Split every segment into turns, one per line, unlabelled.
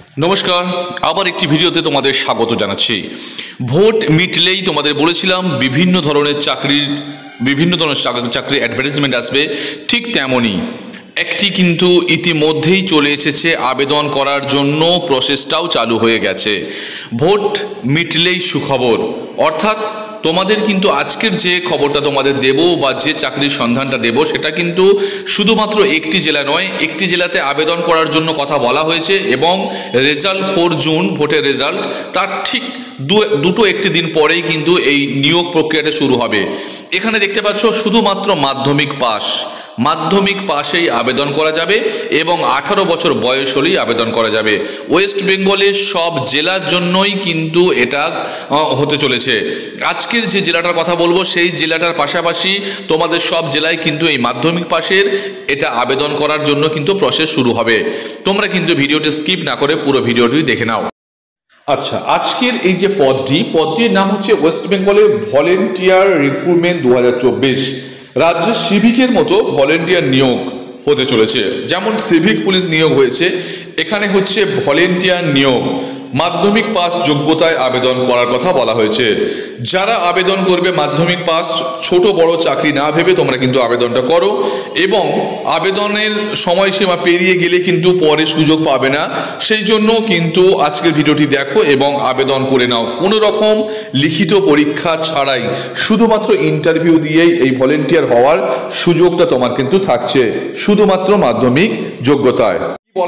নমস্কার, আবার একটি ভিডিওতে তোমাদের স্বাগত জানাচ্ছি। ভোট মিটলেই তোমাদের বলেছিলাম বিভিন্ন ধরনের চাকরির অ্যাডভার্টাইজমেন্ট আসবে, ঠিক তেমনই একটি কিন্তু ইতিমধ্যেই চলে এসেছে, আবেদন করার জন্য প্রসেসটাও চালু হয়ে গেছে। ভোট মিটলেই সুখবর, অর্থাৎ তোমাদের কিন্তু আজকের যে খবরটা তোমাদের দেব বা যে চাকরির সন্ধানটা দেব সেটা কিন্তু শুধুমাত্র একটি জেলা নয়, একটি জেলাতে আবেদন করার জন্য কথা বলা হয়েছে এবং রেজাল্ট 4 জুন ভোটের রেজাল্ট, তার ঠিক একটি দিন পরেই কিন্তু এই নিয়োগ প্রক্রিয়াটা শুরু হবে। এখানে দেখতে পাচ্ছ শুধুমাত্র মাধ্যমিক পাশেই আবেদন করা যাবে এবং 18 বছর বয়স হলেই আবেদন করা যাবে। ওয়েস্ট বেঙ্গলের সব জেলার জন্যই কিন্তু এটা হতে চলেছে। আজকের যে জেলাটার কথা বলবো সেই জেলাটার পাশাপাশি তোমাদের সব জেলায় কিন্তু এই মাধ্যমিক পাশের এটা আবেদন করার জন্য কিন্তু প্রসেস শুরু হবে। তোমরা কিন্তু ভিডিওটি স্কিপ না করে পুরো ভিডিওটি দেখে নাও। আচ্ছা, আজকের এই যে পদটির নাম হচ্ছে ওয়েস্ট বেঙ্গলের ভলেন্টিয়ার রিক্রুটমেন্ট 2024। রাজ্যে সিভিকের মতো ভলেন্টিয়ার নিয়োগ হতে চলেছে। যেমন সিভিক পুলিশ নিয়োগ হয়েছে, এখানে হচ্ছে ভলেন্টিয়ার নিয়োগ। মাধ্যমিক পাস যোগ্যতায় আবেদন করার কথা বলা হয়েছে। যারা আবেদন করবে মাধ্যমিক পাস, ছোট বড় চাকরি না ভেবে তোমরা কিন্তু আবেদনটা করো এবং আবেদনের সময়সীমা পেরিয়ে গেলে কিন্তু পরে সুযোগ পাবে না। সেই জন্য কিন্তু আজকের ভিডিওটি দেখো এবং আবেদন করে নাও। কোনো রকম লিখিত পরীক্ষা ছাড়াই শুধুমাত্র ইন্টারভিউ দিয়েই এই ভলেন্টিয়ার হওয়ার সুযোগটা তোমার কিন্তু থাকছে, শুধুমাত্র মাধ্যমিক যোগ্যতায়।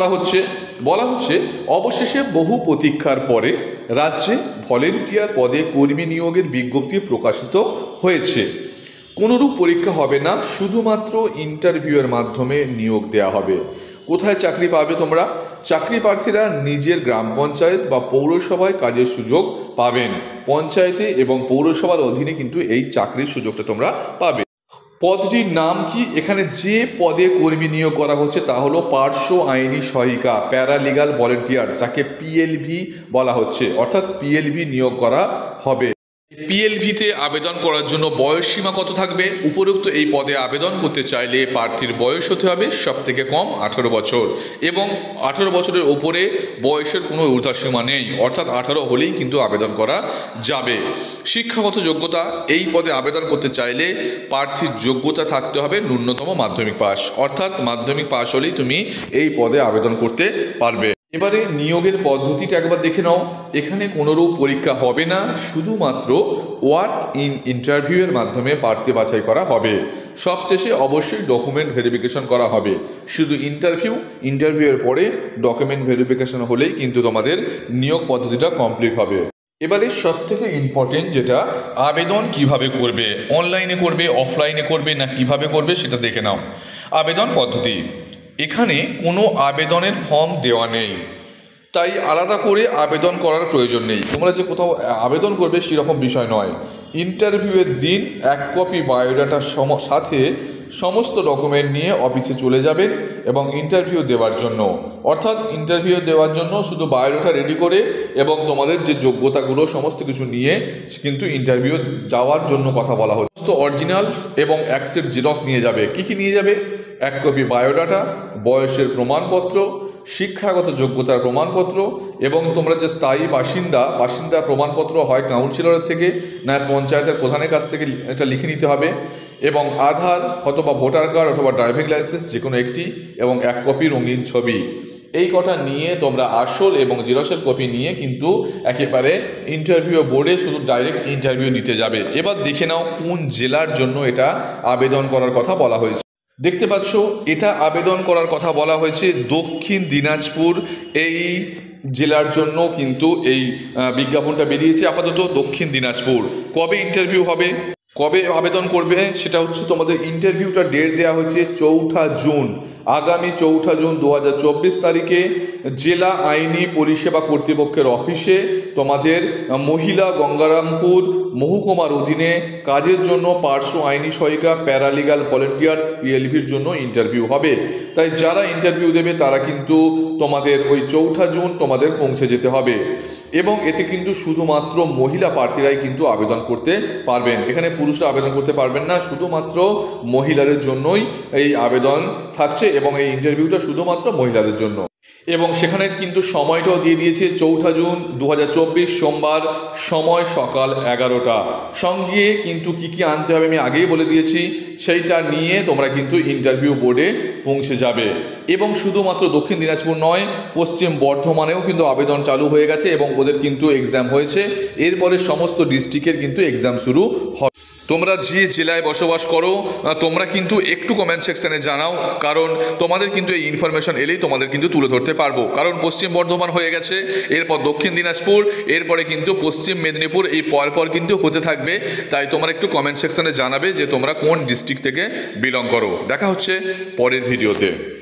বলা হচ্ছে অবশেষে বহু প্রতীক্ষার পরে রাজ্যে ভলেন্টিয়ার পদে কর্মী নিয়োগের বিজ্ঞপ্তি প্রকাশিত হয়েছে। কোনোরূপ পরীক্ষা হবে না, শুধুমাত্র ইন্টারভিউয়ের মাধ্যমে নিয়োগ দেওয়া হবে। কোথায় চাকরি পাবে তোমরা? চাকরি প্রার্থীরা নিজের গ্রাম পঞ্চায়েত বা পৌরসভায় কাজের সুযোগ পাবেন। পঞ্চায়েতে এবং পৌরসভার অধীনে কিন্তু এই চাকরির সুযোগটা তোমরা পাবে। পদটির নাম কি? এখানে যে পদে কর্মী নিয়োগ করা হচ্ছে তা হলো পার্শ্ব আইনি সহায়িকা, প্যারালিগাল ভলেন্টিয়ার, যাকে পিএলভি বলা হচ্ছে, অর্থাৎ পিএলভি নিয়োগ করা হবে। পিএলভিতে আবেদন করার জন্য বয়স সীমা কত থাকবে? উপরোক্ত এই পদে আবেদন করতে চাইলে প্রার্থীর বয়স হতে হবে সব থেকে কম 18 বছর এবং 18 বছরের ওপরে বয়সের কোনো ঊর্ধ্বসীমা নেই, অর্থাৎ 18 হলেই কিন্তু আবেদন করা যাবে। শিক্ষাগত যোগ্যতা, এই পদে আবেদন করতে চাইলে প্রার্থীর যোগ্যতা থাকতে হবে ন্যূনতম মাধ্যমিক পাস, অর্থাৎ মাধ্যমিক পাস হলেই তুমি এই পদে আবেদন করতে পারবে। এবারে নিয়োগের পদ্ধতিটা একবার দেখে নাও। এখানে কোনোরূপ পরীক্ষা হবে না, শুধুমাত্র ওয়ার্ক ইন ইন্টারভিউয়ের মাধ্যমে প্রার্থী বাছাই করা হবে। সবশেষে অবশ্যই ডকুমেন্ট ভেরিফিকেশন করা হবে। শুধু ইন্টারভিউয়ের পরে ডকুমেন্ট ভেরিফিকেশন হলেই কিন্তু তোমাদের নিয়োগ পদ্ধতিটা কমপ্লিট হবে। এবারে সব থেকে ইম্পর্টেন্ট যেটা, আবেদন কিভাবে করবে, অনলাইনে করবে, অফলাইনে করবে না কিভাবে করবে সেটা দেখে নাও। আবেদন পদ্ধতি, এখানে কোনো আবেদনের ফর্ম দেওয়া নেই, তাই আলাদা করে আবেদন করার প্রয়োজন নেই। তোমরা যে কোথাও আবেদন করবে সেরকম বিষয় নয়। ইন্টারভিউয়ের দিন 1 কপি বায়োডাটার সাথে সমস্ত ডকুমেন্ট নিয়ে অফিসে চলে যাবেন এবং ইন্টারভিউ দেওয়ার জন্য, অর্থাৎ ইন্টারভিউ দেওয়ার জন্য শুধু বায়োডাটা রেডি করে এবং তোমাদের যে যোগ্যতাগুলো সমস্ত কিছু নিয়ে কিন্তু ইন্টারভিউ যাওয়ার জন্য কথা বলা হচ্ছে। তো অরিজিনাল এবং এক সেট জেরক্স নিয়ে যাবে। কি নিয়ে যাবে? 1 কপি বায়োডাটা, বয়সের প্রমাণপত্র, শিক্ষাগত যোগ্যতার প্রমাণপত্র এবং তোমরা যে স্থায়ী বাসিন্দা প্রমাণপত্র হয় কাউন্সিলরের থেকে না পঞ্চায়েতের প্রধানের কাছ থেকে এটা লিখে নিতে হবে এবং আধার অথবা ভোটার কার্ড অথবা ড্রাইভিং লাইসেন্স যে কোনো একটি এবং 1 কপি রঙিন ছবি। এই কটা নিয়ে তোমরা আসল এবং জেরক্সের কপি নিয়ে কিন্তু একেবারে ইন্টারভিউ বোর্ডে শুধু ডাইরেক্ট ইন্টারভিউ দিতে যাবে। এবার দেখে নাও কোন জেলার জন্য এটা আবেদন করার কথা বলা হয়েছে। দেখতে পাচ্ছ এটা আবেদন করার কথা বলা হয়েছে দক্ষিণ দিনাজপুর এই জেলার জন্য কিন্তু এই বিজ্ঞাপনটা বেরিয়েছে। আপাতত দক্ষিণ দিনাজপুর। কবে ইন্টারভিউ হবে, কবে আবেদন করবে সেটা হচ্ছে তোমাদের ইন্টারভিউটা ডেট দেওয়া হয়েছে 4 জুন, আগামী 4 জুন 2024 তারিখে জেলা আইনি পরিষেবা কর্তৃপক্ষের অফিসে তোমাদের মহিলা গঙ্গারামপুর মহকুমার অধীনে কাজের জন্য পার্শ্ব আইনি সহায়িকা, প্যারালিগাল ভলেন্টিয়ার পিএলভির জন্য ইন্টারভিউ হবে। তাই যারা ইন্টারভিউ দেবে তারা কিন্তু তোমাদের ওই 4 জুন তোমাদের পৌঁছে যেতে হবে এবং এতে কিন্তু শুধুমাত্র মহিলা প্রার্থীরাই কিন্তু আবেদন করতে পারবেন। এখানে পুরুষরা আবেদন করতে পারবেন না, শুধুমাত্র মহিলাদের জন্যই এই আবেদন থাকছে এবং এই ইন্টারভিউটা শুধুমাত্র মহিলাদের জন্য। এবং সেখানে কিন্তু সময়টাও দিয়ে দিয়েছে 4 জুন 2024 সোমবার, সময় সকাল 11টা। সঙ্গে কিন্তু কি আনতে হবে আমি আগেই বলে দিয়েছি, সেইটা নিয়ে তোমরা কিন্তু ইন্টারভিউ বোর্ডে পৌঁছে যাবে। এবং শুধুমাত্র দক্ষিণ দিনাজপুর নয়, পশ্চিম বর্ধমানেও কিন্তু আবেদন চালু হয়ে গেছে এবং ওদের কিন্তু এক্সাম হয়েছে। এরপরে সমস্ত ডিস্ট্রিক্টের কিন্তু এক্সাম শুরু হবে। তোমরা যে জেলায় বসবাস করো তোমরা কিন্তু একটু কমেন্ট সেকশানে জানাও, কারণ তোমাদের কিন্তু এই ইনফরমেশন এলেই তোমাদের কিন্তু তুলে ধরতে পারবো। কারণ পশ্চিম বর্ধমান হয়ে গেছে, এরপর দক্ষিণ দিনাজপুর, এরপরে কিন্তু পশ্চিম মেদিনীপুর, এই পরপর কিন্তু হতে থাকবে। তাই তোমরা একটু কমেন্ট সেকশানে জানাবে যে তোমরা কোন ডিস্ট্রিক্ট থেকে বিলং করো। দেখা হচ্ছে পরের ভিডিওতে।